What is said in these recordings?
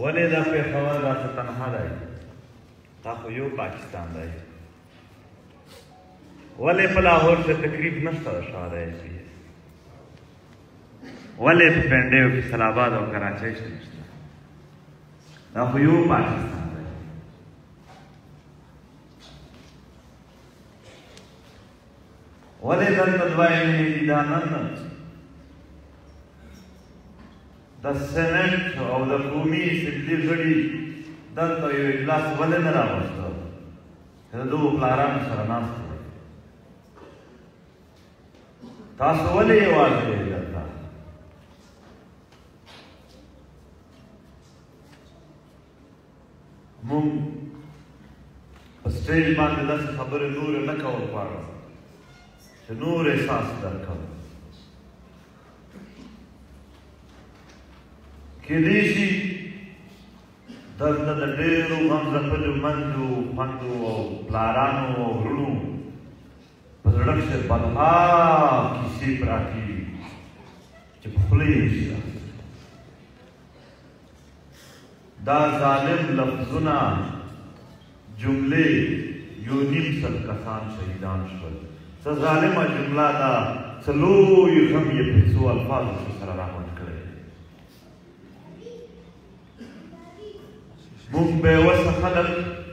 ولې دا پېښور داسې تنها دی؟ دا خو یو پاکستان دی. ولې په لاهور کې تقریب نشته د شهادیسي؟ ولې په پنډیو کې اسلام آباد او کراچۍ کې نشته؟ دا خو یو پاکستان دی. ولې دلته دوه مینې دي؟ دا نن د سینټ او د قومي اسمبلي غړي دلته یو اجلاس ولې نه راوسته؟ د دوو پلارانو سره ناست دی. تاسو ولې یوازې یې دلته؟ موږ په سټیج باندې داسې خبرې نورې نه کول غواړو چې نور احساس درکړو. کېدای شي دلته د ډېرو غم ځپلو میندو خویندو او پلارانو او وروڼو په زړه کښې بدها کیسې پراتې وي چې په خوله یې نشي راغلی. دا ظالم لفظونه جملې یو نیم سل کسان شهیدان شول. څه ظالمه جمله ده، څه لوی غم یې په څو الفاظو سره راغونډ کړی. موږ بېوسه خلک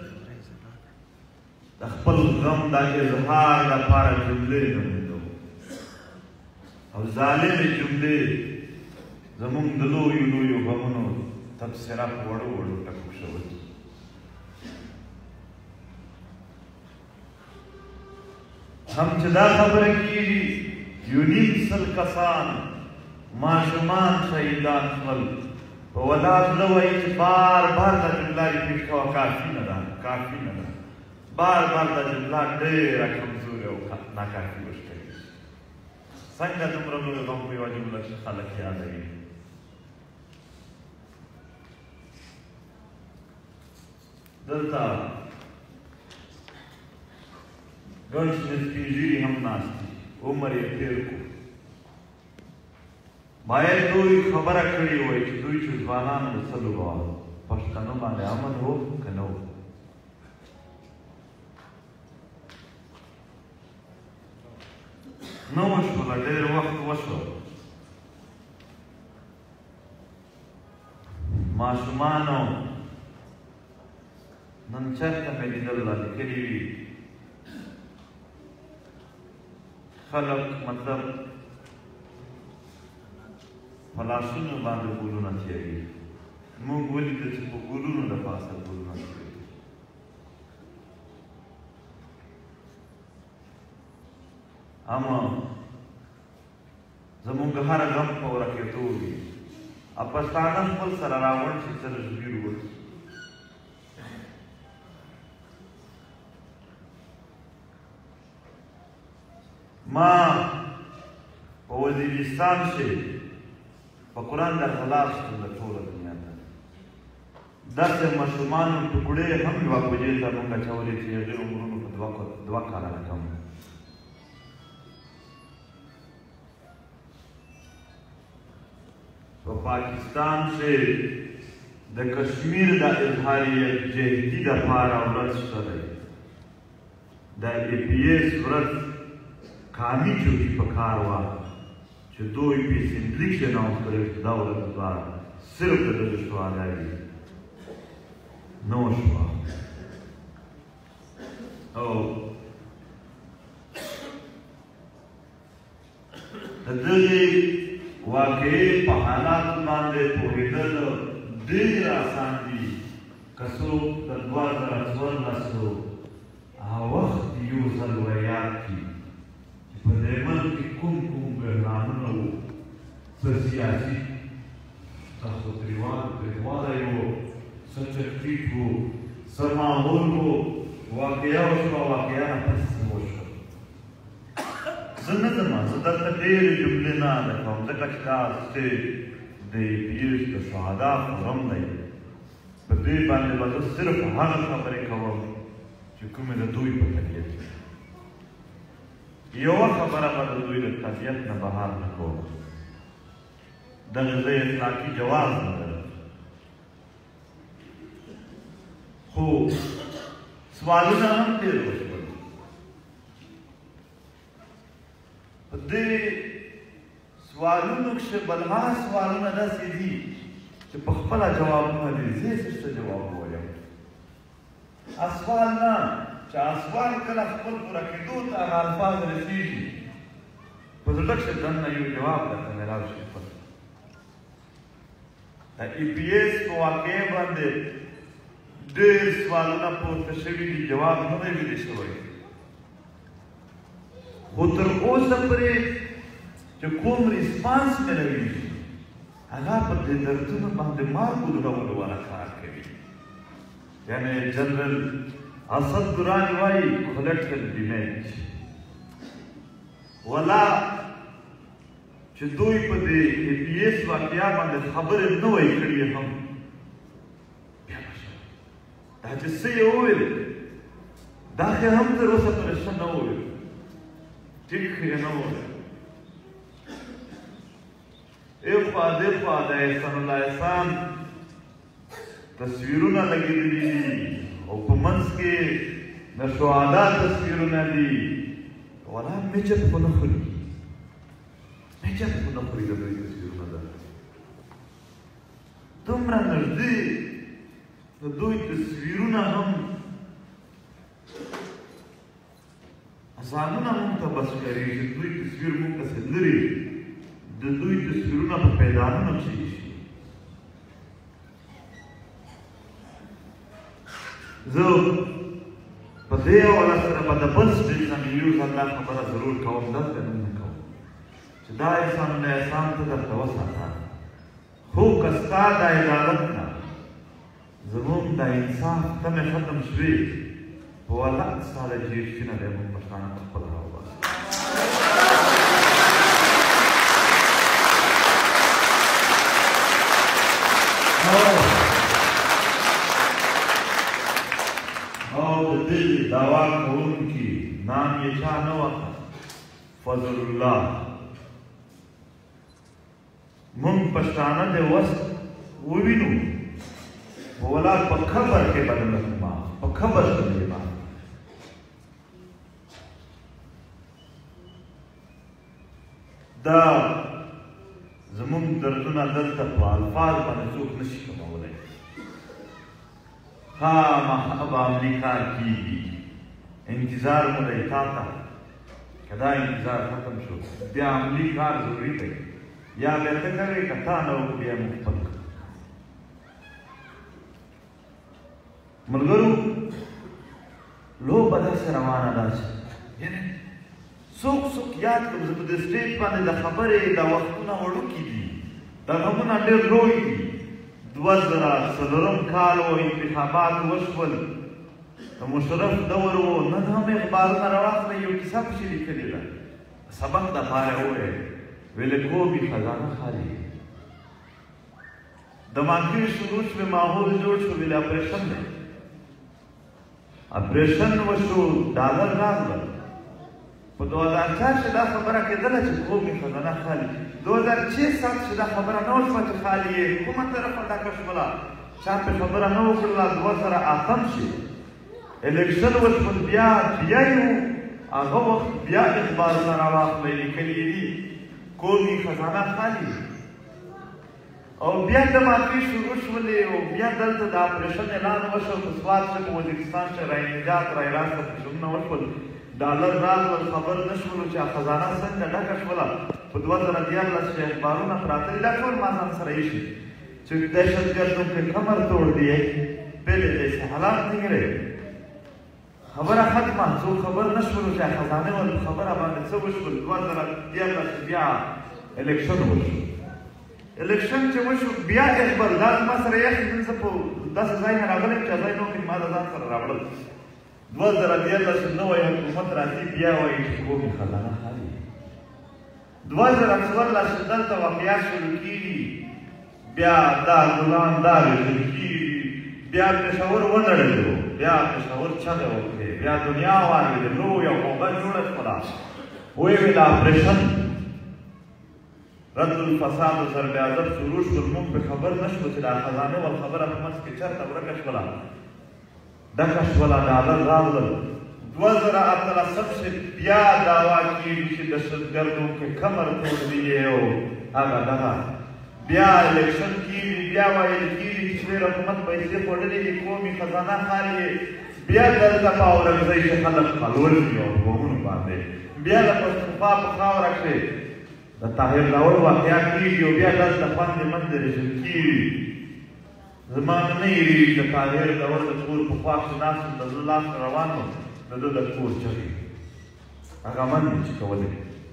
د خپل غم د اظهار لپاره جملې نومېدو او ظالمې جملې زموږ د لویو لویو غمونو تبصره په وړو وړو ټکو شوی. هم چې دا خبره کېږي یو نیم سل کسان ماشومان شهیدان شول، په ولاړ زړه وایي چې بار بار دا جمله ریپیټ کوه، کافي نه ده، کافي نه ده. بار بار دا جمله ډېره کمزورې او ناکافي وښکوي. څنګه دومره لوی غم په یوه جمله کښې خلک یادوي؟ دلته ګڼ شمېر سپین ږیري هم ناست دي، عمر یې تېر کړو. باید دوی خبره کړې وای چې دوی چې ځوانان د څه لوبول پښتنو باندې امن و که نه و. نه وشوله، ډېر وخت وشو. ماشومانو نن چېرته مې لیدل را لیکلي وي خلک مطلب په لاسونو باندې ګلونه تېروي. موږ ولیدل چې په ګلونو د پاسه ګلونه تېروي. اما زموږ هر غم په ورکېدو وي. پښتانه خپل سره راوړ چې سره ژبیر وکړي. ما په وزیرستان کښې په قرآن د خلاص شوم د ټوله دنیا ته. داسې ماشومانو ټوکړې هم یوه کوجې ته مونږ اچولې چې هغې عمرونو په دوه کاله نه کم. په پاکستان کښې د کشمیر د اظهار یکجهتي دپاره ورځ شته دی. د APS ورځ کامي چوکي په کار وه چې دوی په اسمبلي کښې اناونس کړی چې دا ورځ به صرف د ده شهدا وي. نه وشوه. او د دغې واقعې په حالاتو باندې پوهېدل ډېر اسان دي که څوک د 2014 هغه وخت یو ځل ویاد کړي چې په دې ملک کې کوم بحرانونه وو، څه سیاسي تاوتریخوالی وو، څه تفکیک وو، څه ماحول وو، واقعه وشوه، واقعه نه پس څه وشوه. زه نه ځم، زه دلته ډېرې جملې نه ادا کوم ځکه چې دا سټیج د APS د شهدا فورم دی. په دې باندې به زه صرف هغه خبرې کوم چې کومې د دوی په طبیعت کې. یوه خبره به د دوی د طبیعت نه بهر نه کوم. دغه ځای اطلاقي جواز نه لري. خو سوالونه هم ډېر وشول. په دې سوالونو کښې بل هغه سوالونه داسې دي چې په خپله جوابونه دي. زه یې څه جواب ووایم؟ سوال نه چې سوال کله خپل پوره کېدو ته هغه الفاظ رسېږي، په زړه کښې دننه یو جواب درته میلاو شي. د ای پي ایس په واقعې باندې ډېر سوالونه پورته شوي دي، جواب نه دی ویلی شوی. خو تر اوسه پورې چې کوم ریسپانس میلوي هغه په دې دردونو باندې مارګو ډولو والا کار کوي. یعنې جنرل اسد دراني وایي collateral damage. ولا چې دوی په دې ای پي ایس واقعیا باندې خبرې نه وای کړې هم بیا نشته. دا چې څه یې وویل دا خو هم تر اوسه پورې ښه نه وویل، ټیک یې نه وویل. ایخوا دیخوا د احسان الله احسان تصویرونه لګېدلي دي او په منځ کې د شهدا تصویرونه دي. ولا میچپ خو نه خوري، میچپ خو نه خوري د دوی تصویرونه ده. دومره نږدې د دوی تصویرونه هم ځانونه موږ ته بس کوي چې دوی تصویر موږ پسې لري، د دوی تصویرونه په میدانونو کښې ایښي. زه په دې حواله سره به د بل سټیج نه مې یو ځل دا خبره ضرور کوم، دلته نه کوم چې دا احسان الله احسان ته درته وساته، خو که ستا د عدالت نه زموږ د انصاف تمې ختم شوې په والله ستا د جیرشي نه دی موږ پښتانه په خپله راوباسو. او د دې دعوا کوونکي نام یې چا نه وکړ، فضل الله. موږ پښتانه د وس ووینو ولا په خبر کې بدل ما په خبر کې ما دا زموږ دردونه دلته په الفاظ باندې څوک نشي کولی. خامخا امریکا کېږي، انتظار مو دی تا ته. که دا انتظار ختم شو بیا عملي کار ضروري دی، یا بیا ته کوې که تا نه وکړو بیا موږ خپل کړو. ملګرو لوبه داسې روانه ده چې یعنې څوک یاد کړم زه په دې سټیج باندې د خبرې دا وختونه وړوکي دي، دا غمونه ډېر لوی دي. 2004 کال و انتخابات وشول، د مشرف دور و، نن هم اخبارونه راواخلئ یو کیسه پکښې لیکلې ده. سبق دپاره وویل ویلې کوبي خزانه خالي، د مانکې شروع شوې، ماحول جوړ شو، ویلې اپریشن دی. اپریشن وشو، ډالر راغلل. په 2004 چې دا خبره کېدله چې کومې خزانه خالي، 2006 چې دا خبره نه وشوه چې خالي یې کومه طرفه ډکه شوله، چا پرې خبره نه وکړله. 2008 چې الیکشن وشول بیا یو هغه وخت بیا اخبارونه راواخلئ، لیکلي دي کومې خزانه خالي. او بیا دماغي شروع شولې او بیا دلته د اپریشن اعلان وشو. په سوات چې په وزیرستان چې رای نجات رای راست اپریشنونه وشول، ډالر راغلل، خبر نه شولو چې خزانه څنګه ډکه شوله. په 2014 چې اخبارونه پراته دي، دا ټول ما ځان سره ایښي چې دهشتګردوں کے کمر توڑ دیے پہلے ایسے حالات نہیں رہے. خبره ختمه، څوک خبر نه شولو چې خزانه ول خبره باندې څه وشول. 2014 بیا الیکشن وشو. الیکشن چې وشو بیا اخبار دا ما سره یې نن زه په داسې ځای نه راغلی یم چې ځای نه وکړي، ما د ځان سره راوړل. 2014 نوی حکومت راځي بیا وایي چې کومې خزانه خالي. 2014 چې دلته واقعیات شروع کېږي، بیا دا ګلان دا ویشل کېږي، بیا پېښور ونړېدو، بیا پېښور چغې وکړې، بیا دنیا واورېده، لویه غوغه جوړه شوله. ویې ویل اپریشن رد الفساد و ضرب عدد شروع شول. موږ پرې خبر نه شو چې دا خزانه ول خبره په منځ کې چېرته ورکه شوله. ډکه شوله ډالر راغلل 2018 سے بیا دعوا کیږي چې دهشتګردو کې کمر توړلی او هغه دغه بیا الیکشن کیږي بیا ویل کیږي چې ډېر حکومت پیسې خوړلې دي قومي خزانه خالي بیا دلته په اورنګزۍ کې خلک خلول دي او بمونو باندې بیا د پښتونخوا په خاوره کې د طاهر لاول واقعه کیږي او بیا دلته خوندې منډې رژیم کیږي زما نه یېرېږي د طاهر لاول د کور په خوا کښې ناست یم د زه لاس روان وم د ده د کور چغې هغه منډې چې کولې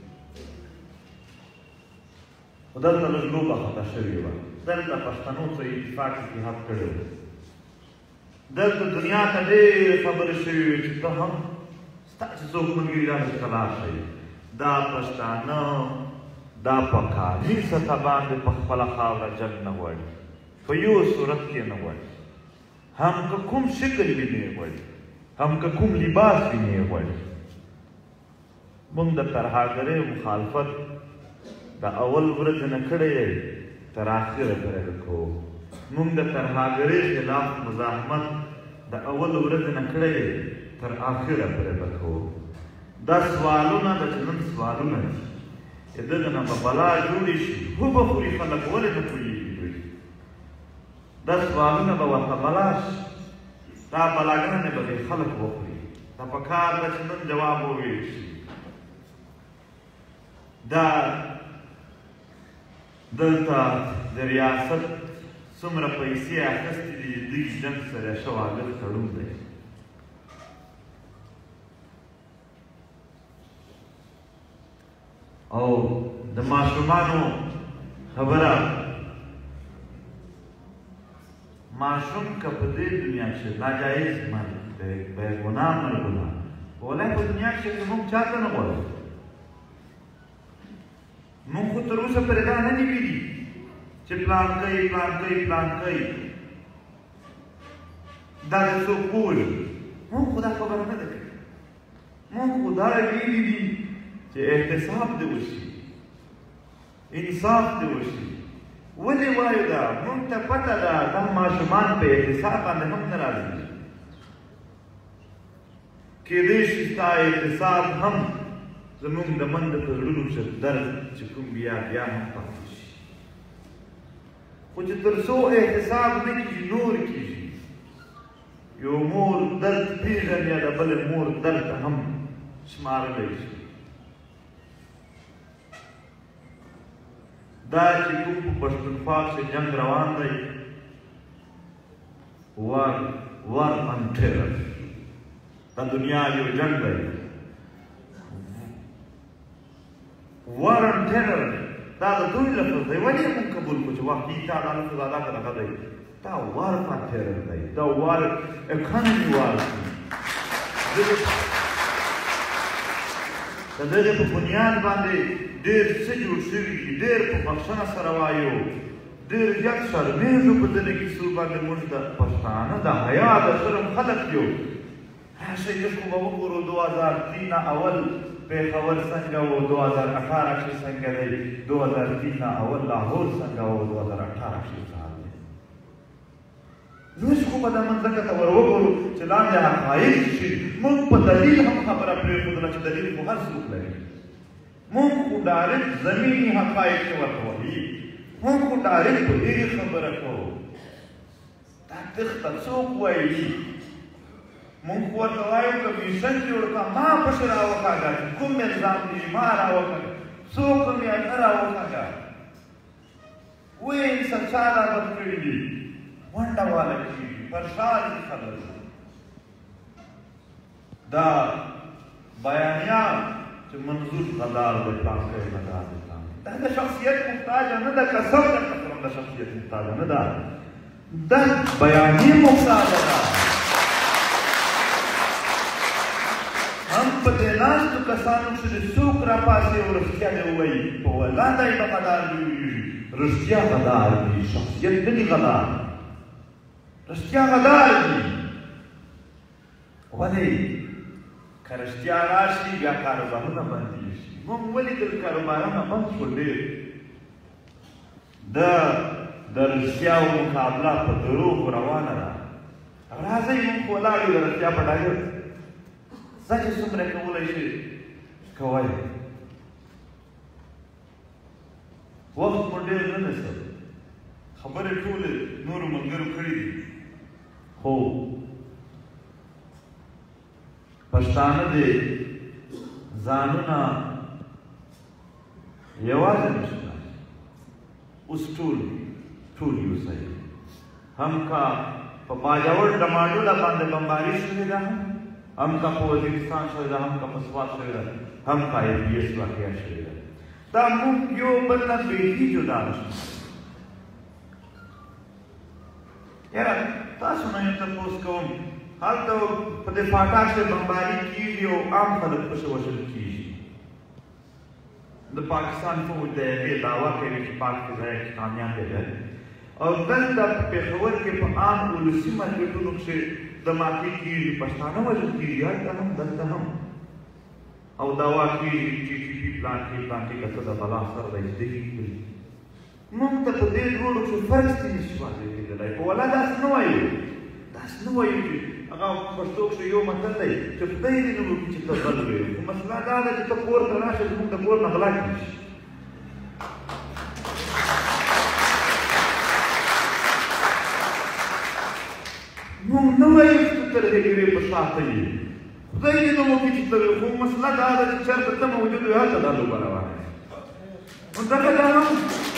خو دلته لږ لوبه خطا شوې وه دلته پښتنو څه اتفاق اتحاد کړی و دلته دنیا ته ډېرې خبرې شوې وې چې ته هم ستا چې څوک ملګري راسره کلار شئ دا پښتانه دا په کامل سطح باندې په خپله خاوره جنګ نه غواړي په یو صورت کې نه غواړي هم که کوم شکل وي نه یې غواړي هم که کوم لباس وي نه یې غواړي موږ د ترهګرۍ مخالفت د اول ورځې نه کړی دی تر آخره پورې به کوو موږ د ترهګرۍ خلاف مزاحمت د اول ورځې نه کړی دی تر آخره پورې به کوو دا سوالونه د چې نن سوالونه دي چې دغه نه به بلا جوړې شي خو به خوري خلک ولې نه پوهېږي دوی دا سوالونه به ورته بلا شي دا بلاګانې به دې خلک وخوري دا پکار ده چې نن جواب وویل شي دا دلته د ریاست څومره پیسې اخیستې دي دغې جنګ سره شواهد تړون دی او د ماشومانو خبره ماشوم که په دې دنیا کښې ناجایز مرګ بېګناه مرګونه ولی په دنیا کښې زموږ چا ته نه غواړو موږ خو تر اوسه پرې دا نه دي ویلي چې پلان کوي پلان کوي پلان کوي دا د څوک وویل موږ خو دا خبره نه ده کړې موږ خو دا ویلي دي چې احتساب دې وشي انصاف دې وشي ولې وایو دا موږ ته پته ده دا ماشومان په احتساب باندې هم نه راځي کېدای شي ستا احتساب هم زموږ د منډه په زړونو کښې درد چې کوم بیا هم پاتې شي خو چې تر څو احتساب نه کېږي نور کېږي یو مور درد پېژني یا د بلې مور درد هم شمارلی شي دا چې کوم په پښتونخوا کښې جنګ روان دی war on terror دا دنیا یو جنګ دی war on terror دا د دوی لفظ دی ولې یې مونږ قبول کړو چې واقعي تا دا لفظ ادا که دغه دی دا war on terror دی دا war economy war د دغې په بنیاد باندې ډېر څه جوړ شوي دي ډېر په بخښنه سره وایو ډېر زیات شرمېږو په دغه کیسو باندې موږ د پښتانه د حیا د شرم خلک یو راشئ لږ خو به وګورو 2003 نه اول پېښور څنګه و 2018 کښې څنګه دی 2003 نه اول لاهور څنګه و 2018 کښې څه حال دی لږ خو به دا منځکه ته ور وګورو چې لاندې حقایق شي موږ په دلیل هم خبره پرېښودله چې دلیل خو هر څوک لري موږ خو ډایرکټ زمیني حقایق ته ورته وایي موږ خو ډایرکټ په دې خبره کوو دا تخته څوک وایي موږ خو ورته وایو کمیشن جوړ کړه ما پسې راوکاږه چې کوم نظام دي ما راوکاږه څوک مې هغه راوکاږه وایي څه چا را بد کړي دي ونډه والا کېږي پرشان دي خبرې دا بیانیان چې منظور غدار دی پلان کوي غدار دی دا د شخصیت محتاجه نه ده قسم درته کوم د شخصیت محتاجه نه ده دا بیانیه محتاجه ده هم په دې ناستو کسانو کښې څوک راپاڅي او رښتیا دې ووایي په ولاده یې به غدار جوړېږي رښتیا غدار دي شخصیت نه دي غدار رښتیا غدار دي ولې که رښتیا راشي بیا کاروبارونه بندېږي موږ ولیدل کاروبارونه بند شول ډېر د رښتیاو مقابله په دروغو روانه ده راځئ موږ خو ولاړ یو د رښتیا په ډګر ځه چې څومره کولی شئ کوئ وخت مو ډېر نه نسه خبرې ټولې نورو ملګرو کړي دي خو پښتانه دې ځانونه یوازې نشي اوس ټول یوسئ هم کا په باجوړ ډماډوله باندې بمباري شوې ده هم کا په وزیرستان شوې ده هم کا په سوات شوې ده هم کا APS واقعه شوې ده دا موږ یو بل نه بیخي جدا نشو یاره تاسو نه یو تپوس کوم هلته په دې فاټا کې بمباري کېږي او عام خلک پسې وژل کېږي د پاکستان فوج د هغې دعوه کوي چې پاک فضایي کې کامیاب دی او دلته په پېښور کې په عام ولسي مارکېټونو کښې دماکې کېږي پښتانه وژل کېږي هلته هم دلته هم او دعوا کېږي چې TTP پلان کې که څه د بلا سر دی زده کړي موږ ته په دې دواړو کښې فرق ځینې نشي واضح کېدلی په والله داسې نه وایو چې هغه پښتو کښې یو متل دی چې خدای دې نه وکړي چې ته غل وې خو مسله دا ده چې ته کور ته راشه زموږ د کور نه غلا کېږي موږ نه وایو چې ته تر هغې په شاته یې خدای دې نه وکړي چې ته خو مسله دا ده چې چېرته ته موجود وې هلته دا لوبه روانه ده نو دغه دا هم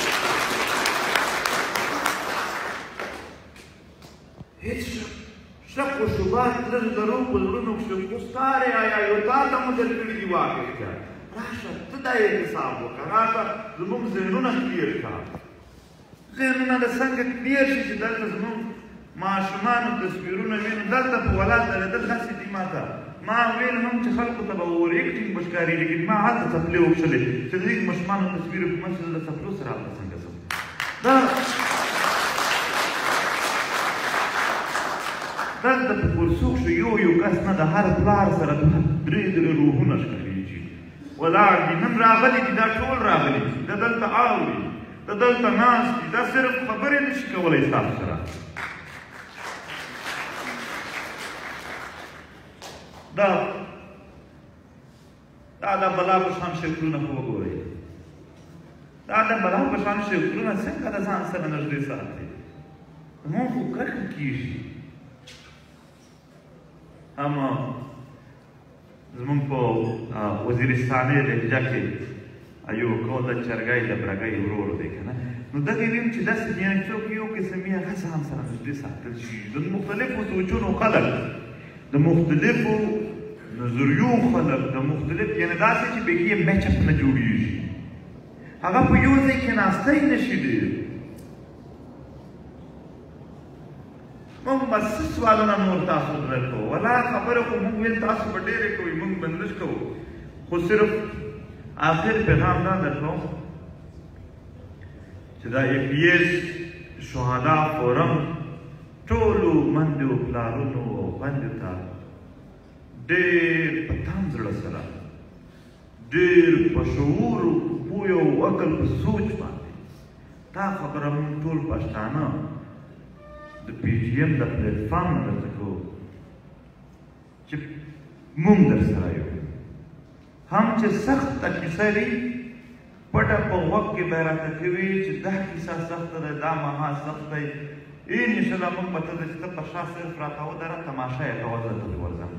هېڅ شک و شبهات لږ لرو په زړونو کښې خو ستارې آیا یو تا ته مو در کړي دي واقع اختیار راشه ته دا یې حساب وکړه راشه زموږ ذهنونه کلیر کړه ذهنونه د څنګه کلیر شي چې دلته زموږ ماشومانو تصویرونه وینو دلته په ولاد درېدل هسې دي ما ته ما ویل هم چې خلکو ته به اور ایکټینګ به ښکاري لیکن ما هلته څپلې وکښلې چې د دې ماشومانو تصویر په منځ کښې د څپلو سره هلته څنګه ځم دلته په کورسو کښې یو کس نه د هر پلار سره درې روحونه ښکارېږي ولاړ دي نن راغلي دي دا ټول راغلي دي دا دلته اوري دا دلته ناست دي دا صرف خبرې نه شي کولی ستاسو سره دا د بلا په شان شکلونه خو وګورئ دا د بلا په شان شکلونه څنګه د ځان سره نږدې ساتئ زموږ خو کرکه کېږي هم زموږ په وزیرستاني لهجه کې یو قول د چرګۍ د برګۍ ورور دی که نه نو دغه ویم چې داسې یعنې څوک یو قسم یې هغه ځان سره نږدې ساتل شي د مختلفو سوچونو خلک د مختلفو نظریو خلک د مختلف یعنې داسې چې بیخي یې میچ اپ نه جوړېږي هغه په یو ځای کېناستی نه شي ډېر موږ به څه سوالونه نور تاسو در کوو ولا خبره خو موږ ویل تاسو به ډېرې کوئ موږ به نه کوو خو صرف آخر پیغام دا در کوم چې دا APS شهدا فورم ټولو مندو پلارونو او خویندو ته ډېر په تام زړه سره ډېر په شعور پوی او عقل په سوچ باندې دا خبره موږ ټول پښتانه د PTM د پلیټفارم نه درته کوو چې موږ در سره یو هم چې سخته کیسه وي پټه په غوږ کې به راته کوي چې دا کیسه سخته ده دا مها سخت دی انشاءالله موږ به ته د چې ته په شا صرف راته ودره تماشه یې کوه زه ته ورځم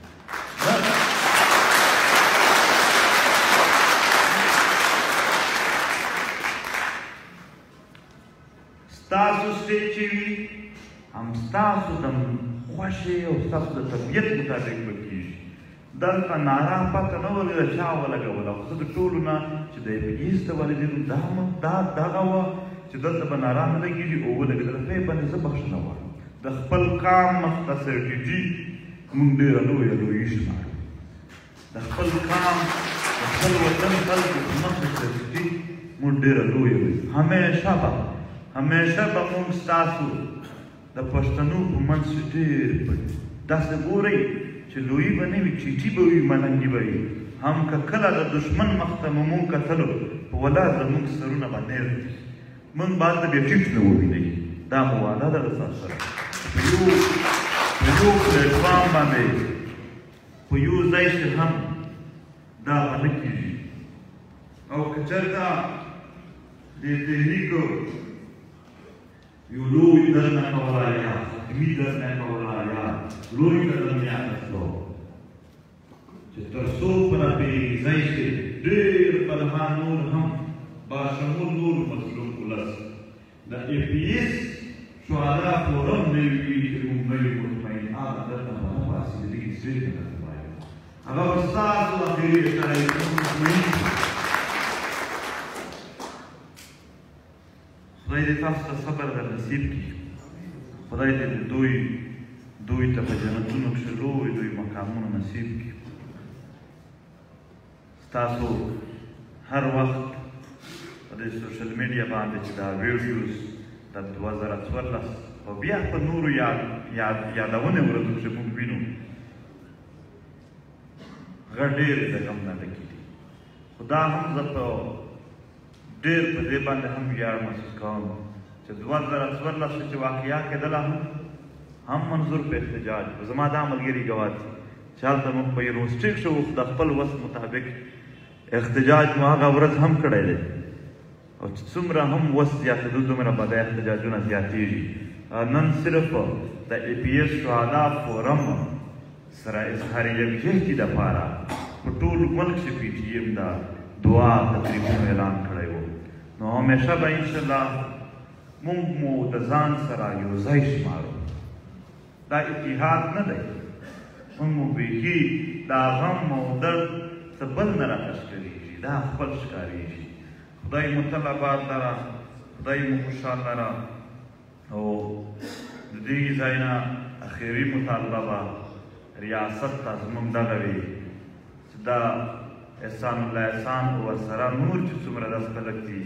ستاسو سټیج چې وي هم ستاسو د خوښې او ستاسو د طبیعت مطابق به کېږي دلته ناره پته نه ولګېده چا ولګوله خو زه د ټولو نه چې د APS ته ولګېدم دا دغه وه چې دلته به ناره نه لګېږي او ولګېدله په یې باندې زه بخښنه غواړم د خپل قام مختصرټیجي موږ ډېره لویه شمارو د خپل قام د خپل وطن خلکو په مختصرټیجي موږ ډېره لویه همیشه به موږ ستاسو د پښتنو په منځ کښې ډېر داسې ګورئ چې لویي به نه وي چیټي به وي ملنګي به وي هم که کله د دښمن مخ ته مو موږ کتلو په ولا زموږ سرونه به نیر دي موږ به هلته بیا ټیټ نه ووینئ دا مو وعده ده د تاسو سره یو پلیټفارم باندې په یو ځای کې هم دا به نه کېږي او که چېرته د تحریک یو لوی درد نه کوله یا حتمي درد نه کوله یا لوی قدم یې اخیستلو چې تر څو په دې ځای کې ډېر فلحان نور هم باشمول نور مظلوم ولس د ای پي ایس شهدا فورم نه وي چې موږ نه یو مطمئن هغه درته به وباسي د دې زېږې نه وایو هغه به ستاسو اخري سره مطمئن خدای دې تاسو ته صبر در نصیب کړي خدای دې دوی ته په جنتونو کښې لوی مقامونه نصیب کړي ستاسو هر وخت په دې سوشل میډیا باندې چې دا ویډیوز د 2014 او بیا په نورو یادونې ورځو کښې موږ وینو هغه ډېرې د غم نه ډکې دي خو دا هم زه په ډېر په دې باندې هم ویاړ محسوس کوم چې 2014 چې واقعیا کېدله هم منظور په احتجاج زما دا ملګري ګواه دي چې هلته موږ په یونیورسټۍ کښې وو د خپل وس مطابق احتجاج مو هغه ورځ هم کړی دی او چې څومره هم وس زیاتېدو دومره به دا احتجاجونه زیاتېږي نن صرف د ای پي ایس شهدا فورم سره اظهار یکجهتي دپاره په ټول ملک کښې پي ټي ایم دا دعا تقریبونو اعلان کړی و نو همیشه به انشاءالله موږ مو د ځان سره یو ځای شمارو دا اتحاد نه دی موږ مو بیخي دا غم او درد څه بل نه راته ښکارېږي دا خپل ښکارېږي خدای مو تل آباد لره خدای مو خوشحال لره او د دې ځای نه اخري مطالبه ریاست ته زموږ دغه وي چې دا احسان الله احسان او ورسره نور چې څومره داسې خلک دي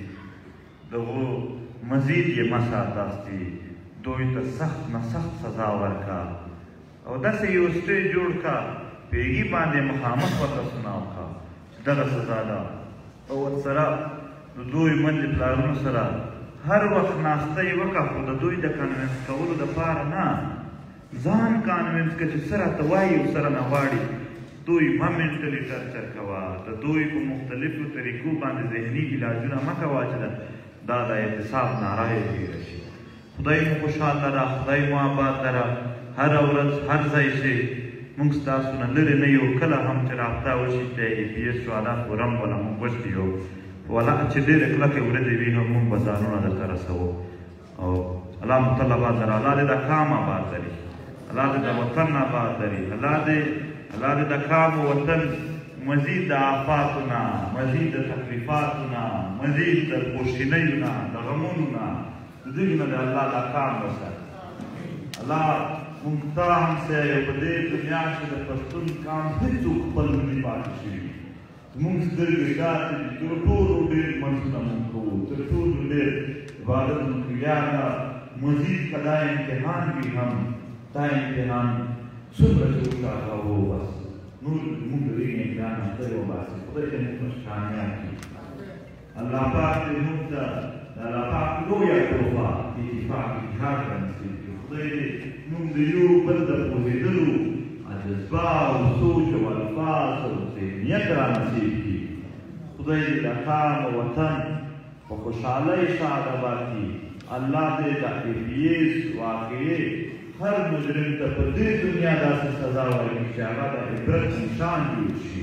دغو مزید یې مه ساتاستي دوی ته سخت نه سخت سزا ورکړه او داسې یو سټیج جوړ کړه په هغې باندې مخامخ ورته سنا وکړه چې دغه سزا ده او ورسره د دوی مندې پلارونو سره هر وخت ناسته یې وکړه خو د دوی د کانوینس کولو دپاره نه ځان کانوینس کړه چې څه راته وایي او سره نه غواړي دوی مه منټلي ټرچر کوه د دوی په مختلفو طریقو باندې ذهني علاجونه مه کوه چې دا د اعتصاب ناره یې تېره شي خدای مو خوشحال لره خدای مو آباد لره هره ورځ هر ځای چې موږ ستاسو نه لرې نه یو کله هم چې رابطه وشي چې ای پي ایس شهدا فورم وله موږ غوښتي یو ولا چې ډېرې کلکې ورځې وي هم موږ به ځانونه درته رسوو او الله مو تل آباد لره الله دې د قام آباد لري الله دې د وطن آباد لري الله دې د قام و وطن مزید د آفاتو نه مزید د تکلیفاتو نه مزید د خوشینیو نه د غمونو نه د دغې نه د الله دا قام وساتي الله موږ ته هم سیایو په دې دنیا کښې د پښتون قام هېڅوک خپل نه دي پاتې شوي زموږ سترګې ډاکې دي تر ټولو ډېر منځونه موږ کوو تر ټولو ډېر عبادت موږ کوو یا دا مزید که دا امتحان وي هم دا امتحان څومره چې ورته هغه وباسو نور موږ د دې امتحان هم ته وباسي خدای دې موږ کامیاب کړي الله پاک دې موږ ته د الله پاک لویه تحفه اتفاق اتحاد رانصیب کړي خدای دې موږ د یو بل د پوهېدلو جذبه او سوچ او الفاظ او ذهنیت رانصیب کړي خدای دې د قام او وطن په خوشحالۍ شاد آباد کړي الله دې د ای پي ایس واقعې هر مجرم ته په دې دنیا داسې سزا ورکړي چې هغه د عبرت نشان جوړ شي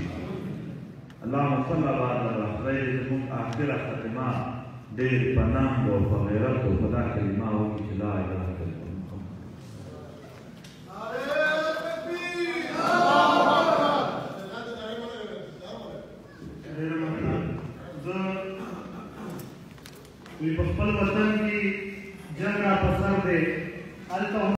اللهم صل آباد لره خدای دې زموږ آخره خاتمه ډېر په ننګ او په غیرت او په دا کلمه وکړي چې لا اله الا الله په خپل وطن کې جنګ را په سر دی هلته